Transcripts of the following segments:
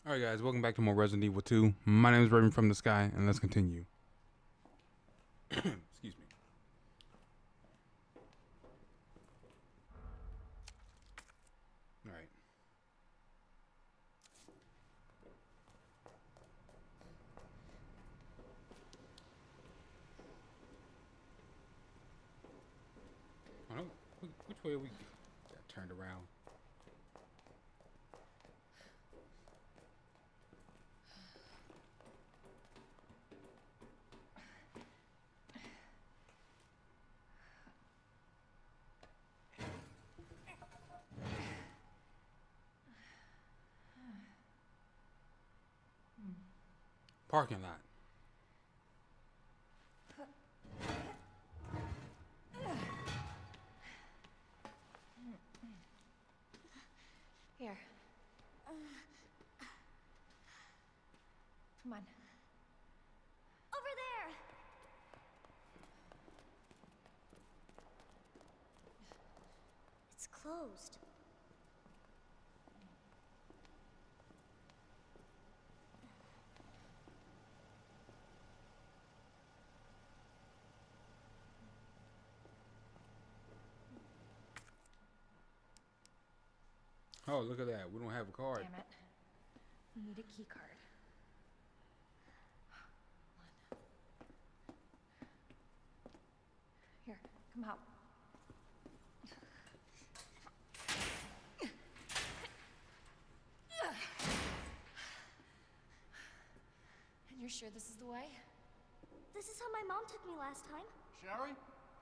Alright guys, welcome back to more Resident Evil 2. My name is Raven from the Sky, and let's continue. Excuse me. Alright. I don't know, which way we got turned around? Parking lot. Here. Come on. Over there! It's closed. Oh, look at that. We don't have a card. Damn it. We need a key card. Come on. Here, come out. And you're sure this is the way? This is how my mom took me last time. Sherry?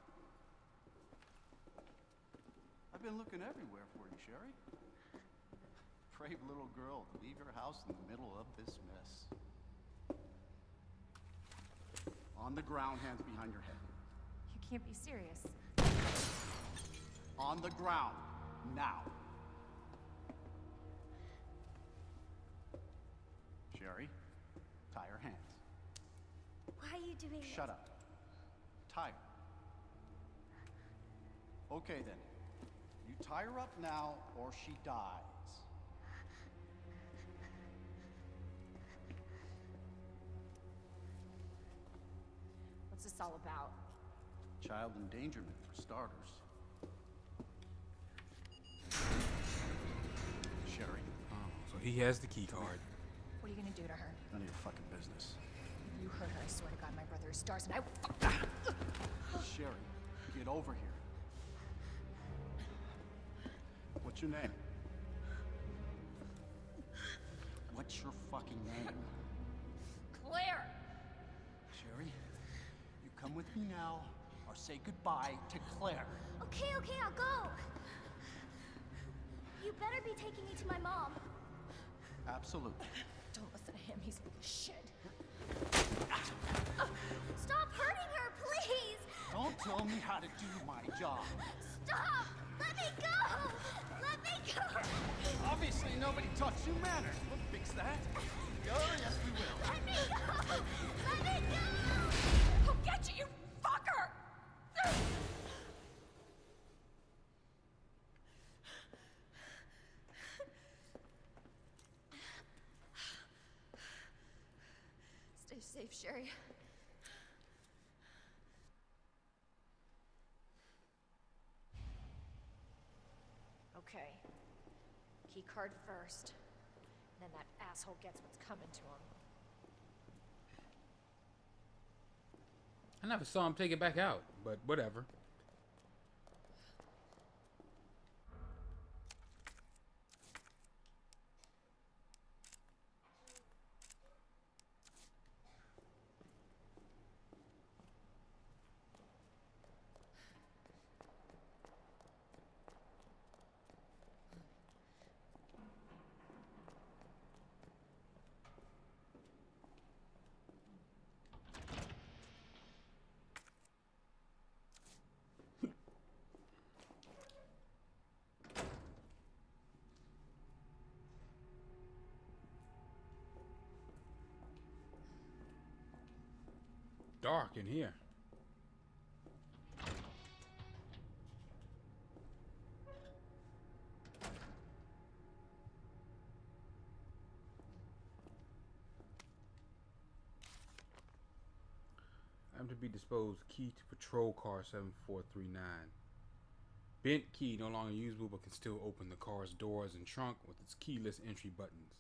I've been looking everywhere for you, Sherry. Brave little girl to leave your house in the middle of this mess. On the ground, hands behind your head. You can't be serious. On the ground, now. Sherry, tie her hands. Why are you doing this? Shut up. Tie her. Okay then. You tie her up now, or she dies. What's this all about? Child endangerment, for starters. Sherry, Oh, so he has the key card. What are you gonna do to her? none of your fucking business. If you hurt her, I swear to God, my brother is stars and I will. Sherry, get over here. What's your name? What's your fucking name? Claire! Sherry, you come with me now, or say goodbye to Claire. Okay, I'll go. You better be taking me to my mom. Absolutely. Don't listen to him, he's full of shit. Stop hurting her, please! Don't tell me how to do my job. Stop! Let me go! Let me go! Obviously, nobody taught you manners. We'll fix that. Oh, yes, we will. Let me go! Let me go! I'll get you, you fucker! Stay safe, Sherry. Okay. Key card first. Then that asshole gets what's coming to him. I never saw him take it back out, but whatever. Dark in here. be disposed. Key to patrol car 7439. Bent key, no longer usable, but can still open the car's doors and trunk with its keyless entry buttons.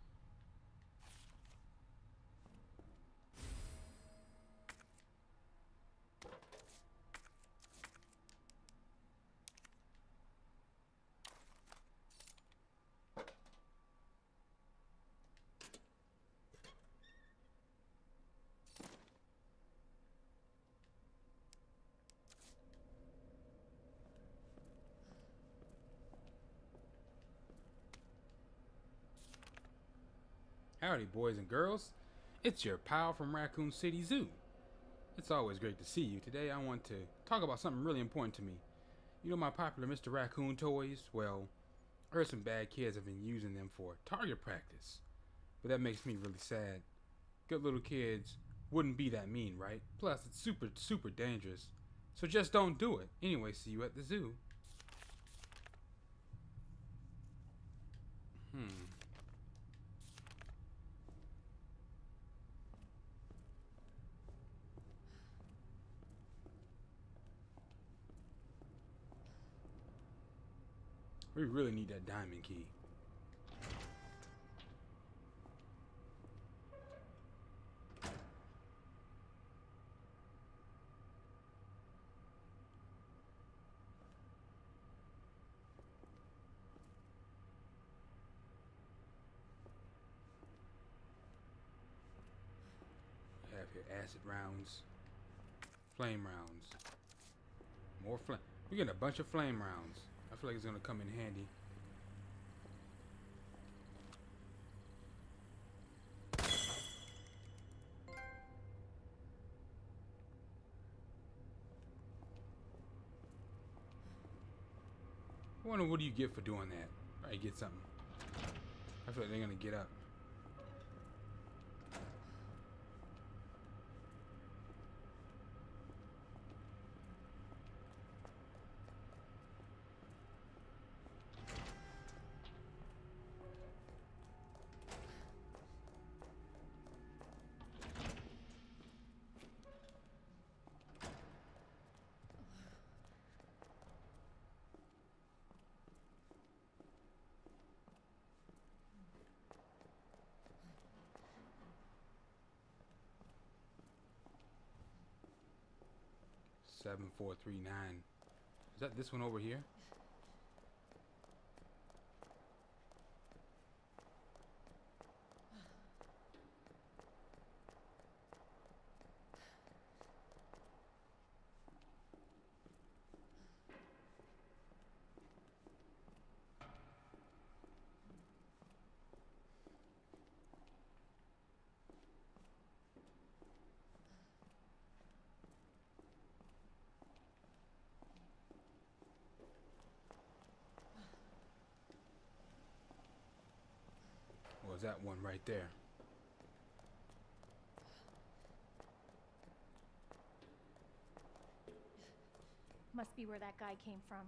Howdy, boys and girls. It's your pal from Raccoon City Zoo. It's always great to see you. Today I want to talk about something really important to me. You know my popular Mr. Raccoon toys? Well, I heard some bad kids have been using them for target practice. But that makes me really sad. Good little kids wouldn't be that mean, right? Plus, it's super dangerous. So just don't do it. Anyway, see you at the zoo. We really need that diamond key. We have here acid rounds, flame rounds, more flame. We're getting a bunch of flame rounds. I feel like it's gonna come in handy. I wonder what do you get for doing that? Probably get something. I feel like they're gonna get up. Seven, 4, 3, 9. Is that this one over here? Or is that one right there? Must be where that guy came from.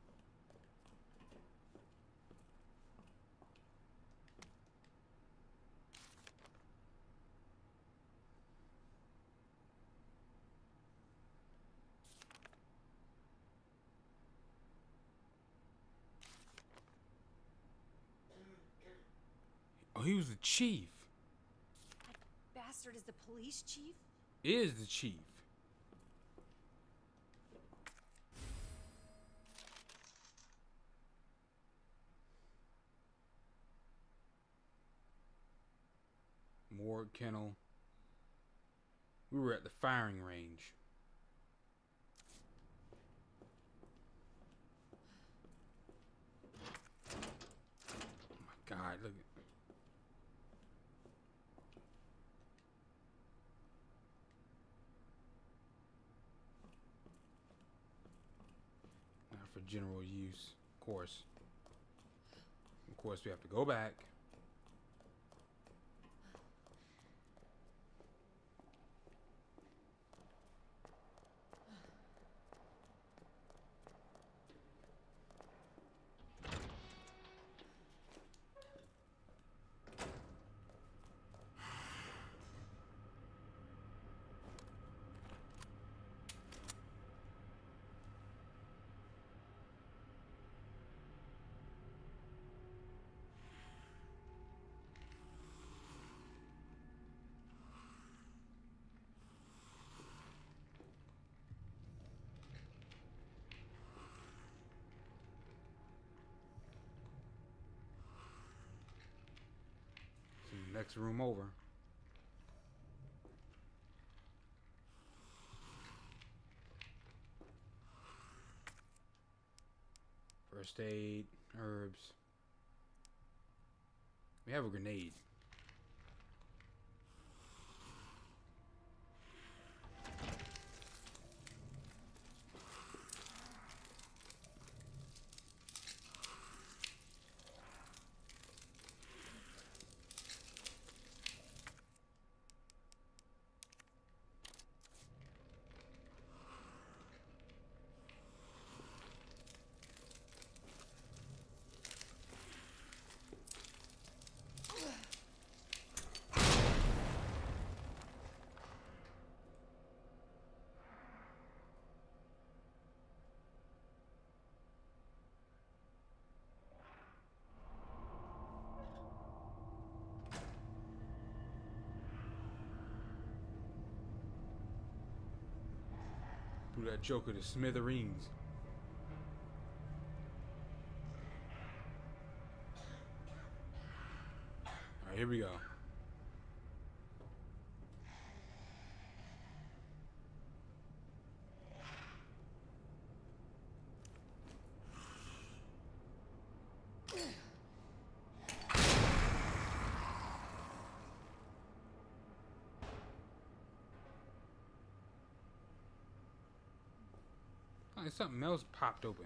Oh, he was the chief. That bastard is the police chief? Is the chief. Morgue kennel. We were at the firing range. Oh my God, look at. Not for general use, of course. Of course, we have to go back. Next room over. First aid, herbs. We have a grenade. Blew that Joker to smithereens. Alright, here we go. Like something else popped open.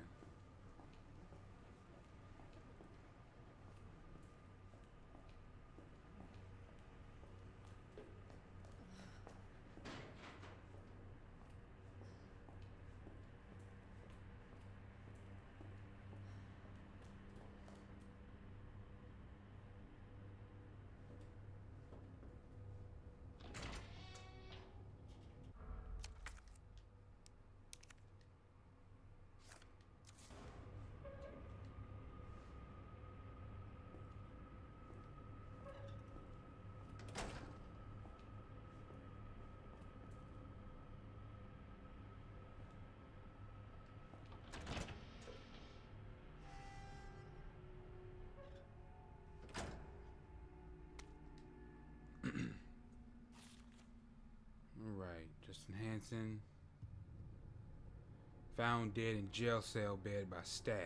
Alright, Justin Hansen. Found dead in jail cell bed by staff.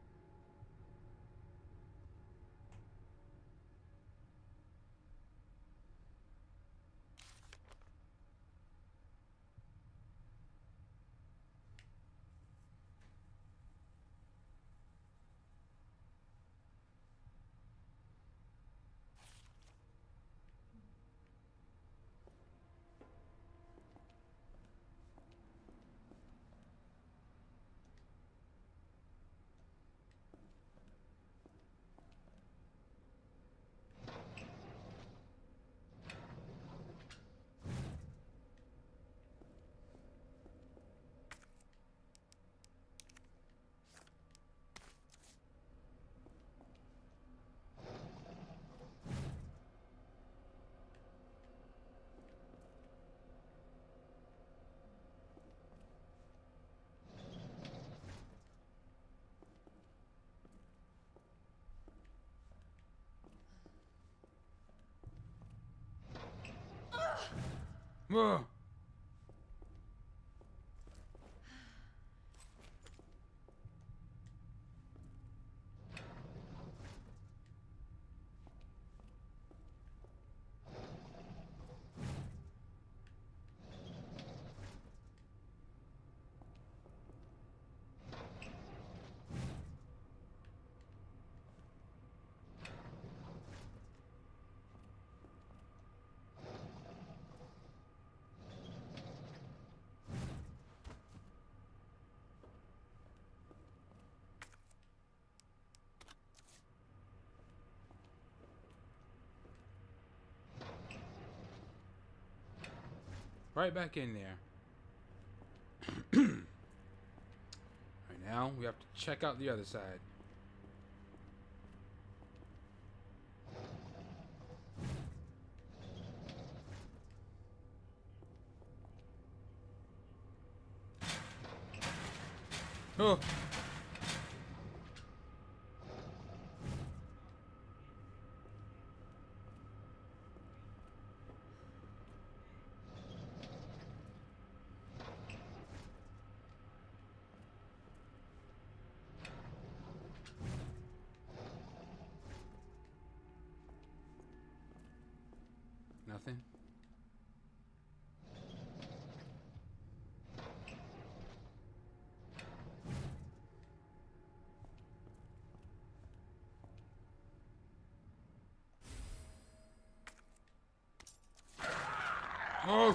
Ugh. Right back in there. Right now, we have to check out the other side. Oh. Nothing. Oh!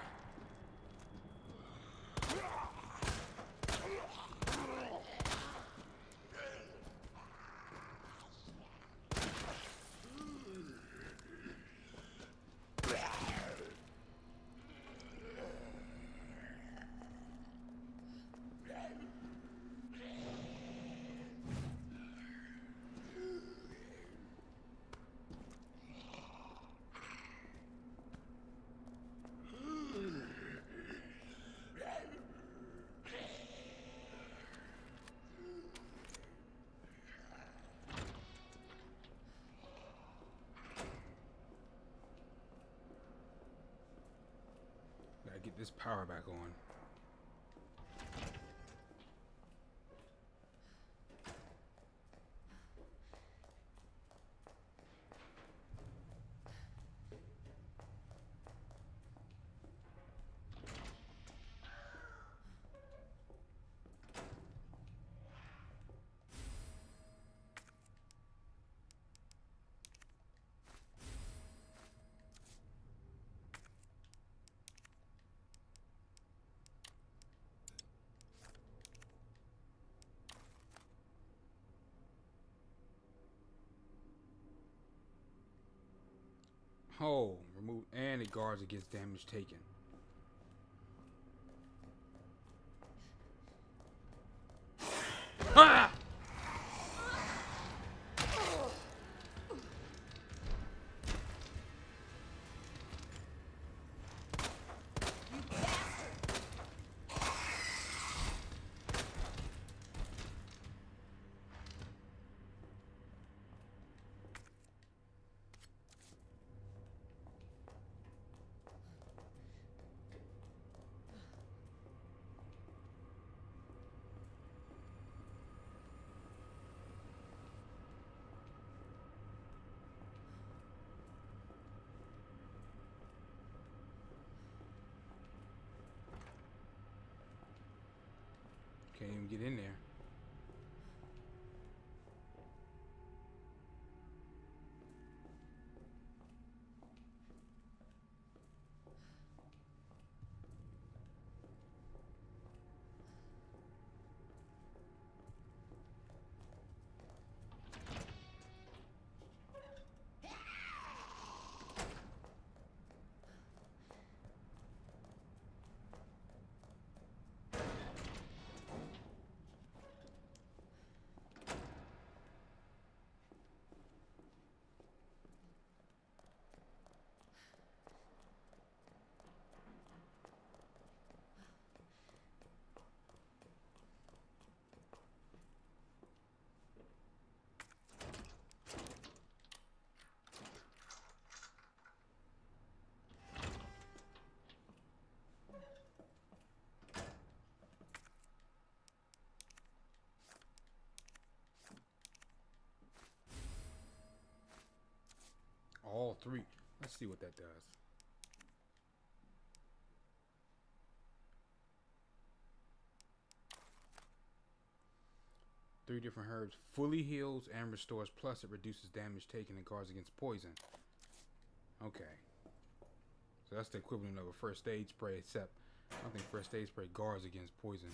Gotta get this power back on. Oh, remove, and it guards against damage taken. Ah! Can't even get in there. All three. Let's see what that does. Three different herbs. Fully heals and restores. Plus it reduces damage taken and guards against poison. Okay. So that's the equivalent of a first aid spray, except I don't think first aid spray guards against poison.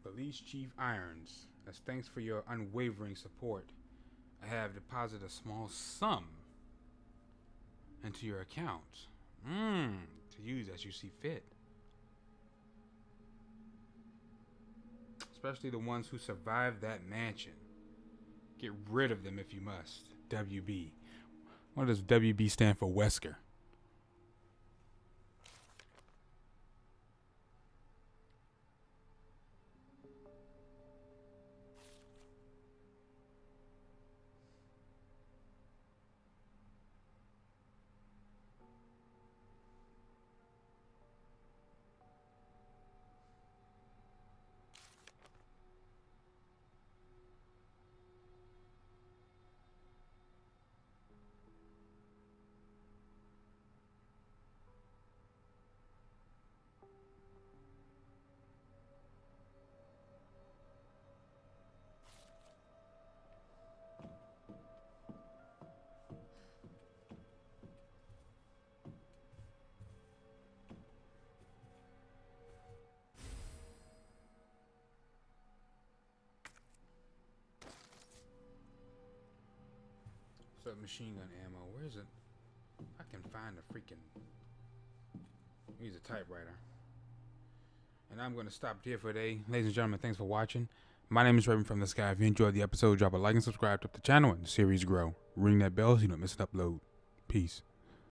Police Chief Irons. As thanks for your unwavering support, I have deposited a small sum into your account. To use as you see fit. Especially the ones who survived that mansion. Get rid of them if you must. WB. What does WB stand for? Wesker. Machine gun ammo. Where is it? I can find a freaking. Use a typewriter. And I'm going to stop here for today. Ladies and gentlemen, thanks for watching. My name is Raven from the Sky. If you enjoyed the episode, drop a like and subscribe to help the channel and the series grow. Ring that bell so you don't miss an upload. Peace.